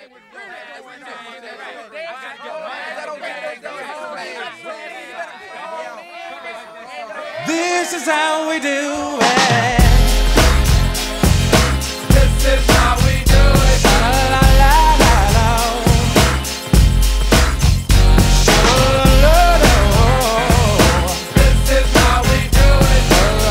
This is how we do it. This is how we do it. Sha-la-la-la-la. Sha-la-la-la-la. This is how we do it.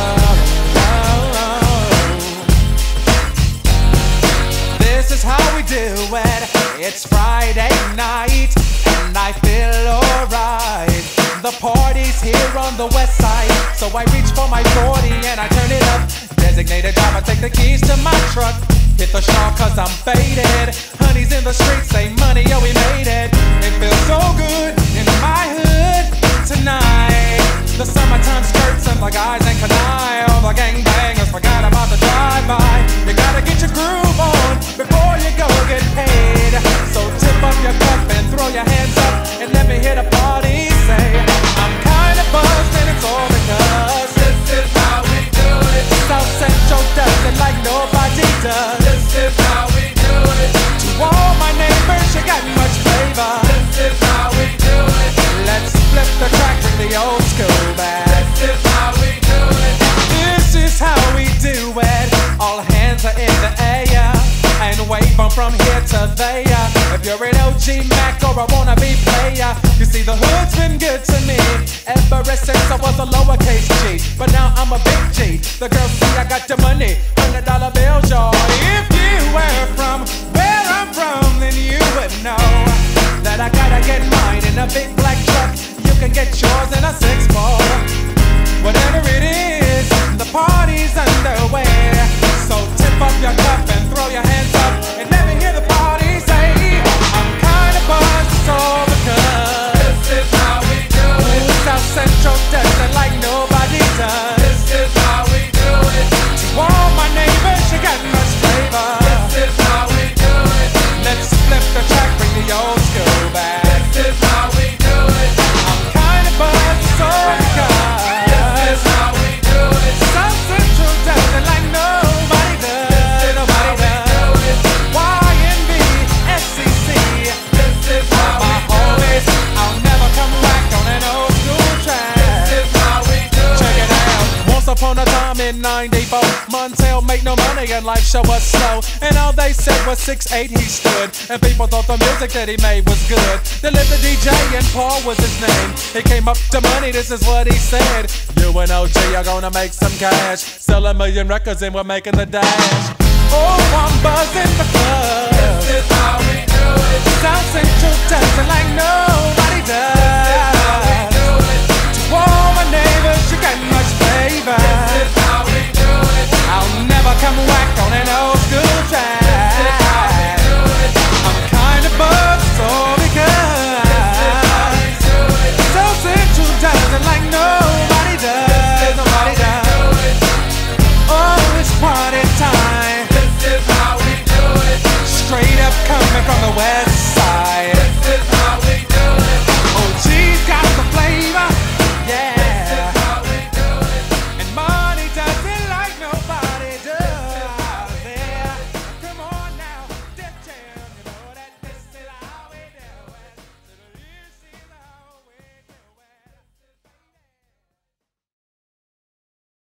This is how we do it. It's Friday night and I feel alright. The party's here on the west side, so I reach for my 40 and I turn it up. Designated driver, take the keys to my truck. Hit the shawl cause I'm faded. Honey's in the streets, say money, yo, we made it. It feels so good in my hood tonight. The summertime skirts and the guys ain't canine. All the gangbangers forgot about the drive-by. You gotta get your groove on before you go get paid. So tip up your cup and throw your hands up and let me hear the party say, I'm kinda buzzed and it's all because This is how we do it. South Central does it like nobody does. This is how we do it. To all my neighbors, you got much flavor. This is how we do it. Let's flip the track with the old school back. This is how we do it. This is how we do it. All hands are in the air and wave from here to there. If you're an OG Mac or a wannabe player, you see the hood's been good to me ever since I was a lowercase G. But now I'm a big G. The girls see I got the money, $100 bills, y'all. If you were from where I'm from, then you would know that I gotta get mine in a big black truck. You can get yours in a 6-4. Whatever it is, the party's underway. So tip up your cup and throw your hands up and let me hear the party say, I'm kinda buzzed, it's all because This is how we do it. South Central does it like nobody does. This is how we do it. To all my neighbors, you got much flavor. This is how we do it. Let's flip the track, bring the old school back. This is how we do it. I'm kinda buzzed, it's all because This is how we do it. South Central does it like nobody does. Nobody does. YNB, SCC. This is how My we do homies, it. I'll never come back on an old school track. This is how we do Check it. it out. Once upon a time in '94, Montell made no money and life show was slow. And all they said was 6'8" he stood. And people thought the music that he made was good. They lived the DJ and Paul was his name. He came up to money, this is what he said. You and OG are gonna make some cash. Sell 1,000,000 records and we're making the dash. Oh, I'm buzzing the club. This is how we do it. South Central does it like nobody does. This is how we do it. To all my neighbors, you got much flavor. This is